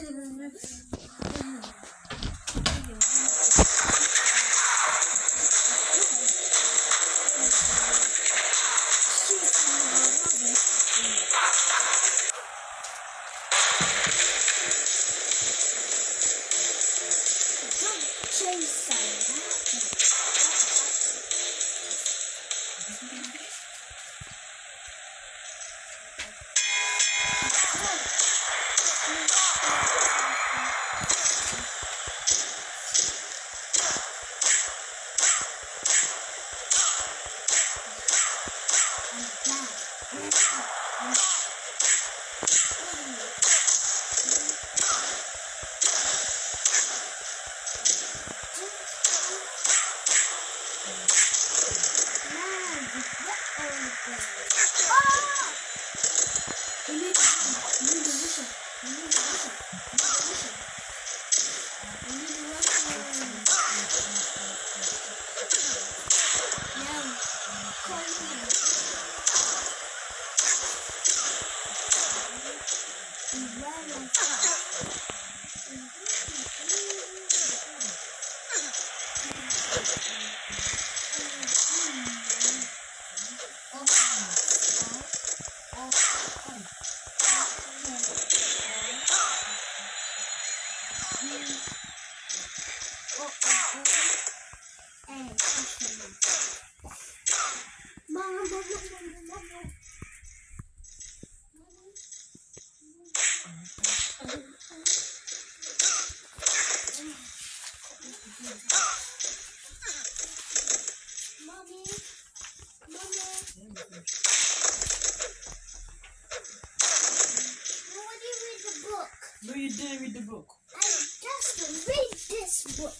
No, you didn't read the book. I just read this book.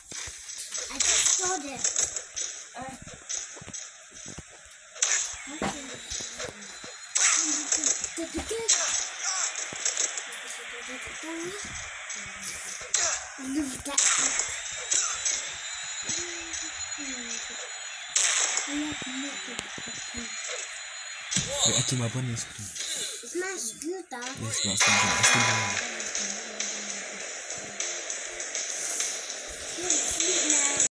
I just saw it. Leave that. Wait, I took my bunny. It's my scooter. Yes, but I still don't.